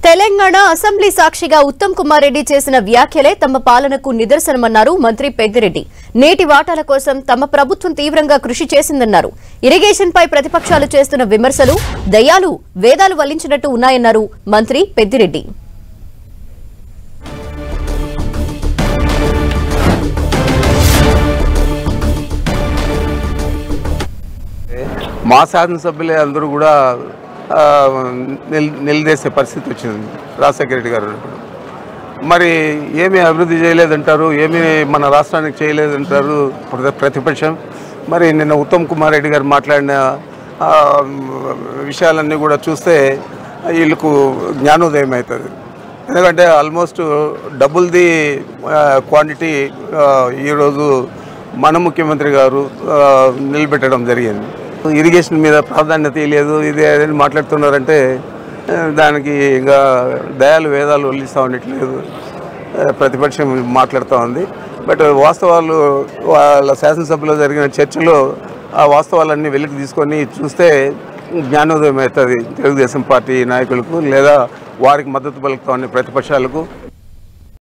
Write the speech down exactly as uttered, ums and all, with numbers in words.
Telangana assembly సాక్షిగా ఉత్తమ్ కుమార్ రెడ్డి చేసిన వ్యాఖ్యలే తమ పాలనకు నిదర్శనమన్నారు మంత్రి పెద్దిరెడ్డి. నేటి వాటాల కోసం తమ ప్రభుత్వం తీవ్రంగా కృషి చేసిందన్నారు. ఇరిగేషన్ పై ప్రతిపక్షాలు చేస్తున్న విమర్శలు దయ్యాలు వేదాలు వల్లించినట్టు ఉన్నాయన్నారు మంత్రి పెద్దిరెడ్డి. మా శాసనసభ్యులే అందరూ కూడా నిలదీసే పరిస్థితి వచ్చింది. రాజశేఖర రెడ్డి గారు మరి ఏమీ అభివృద్ధి చేయలేదంటారు, ఏమీ మన రాష్ట్రానికి చేయలేదంటారు ప్రతిపక్షం. మరి నిన్న ఉత్తమ్ కుమార్ రెడ్డి గారు మాట్లాడిన విషయాలన్నీ కూడా చూస్తే వీళ్ళకు జ్ఞానోదయం అవుతుంది. ఎందుకంటే ఆల్మోస్ట్ డబుల్ ది క్వాంటిటీ ఈరోజు మన ముఖ్యమంత్రి గారు నిలబెట్టడం జరిగింది. ఇరిగేషన్ మీద ప్రాధాన్యత లేదు, ఇది ఏదైనా మాట్లాడుతున్నారంటే దానికి ఇంకా దయాలు వేదాలు వల్లిస్తూ ఉండట్లేదు ప్రతిపక్షం మాట్లాడుతూ ఉంది. బట్ వాస్తవాలు వాళ్ళ శాసనసభలో జరిగిన చర్చలో ఆ వాస్తవాలన్నీ వెలికి తీసుకొని చూస్తే జ్ఞానోదయం అవుతుంది తెలుగుదేశం పార్టీ నాయకులకు, లేదా వారికి మద్దతు పలుకుతా ఉన్న ప్రతిపక్షాలకు.